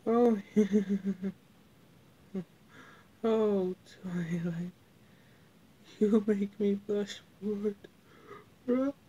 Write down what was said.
Oh, oh, Twilight, you make me blush for it.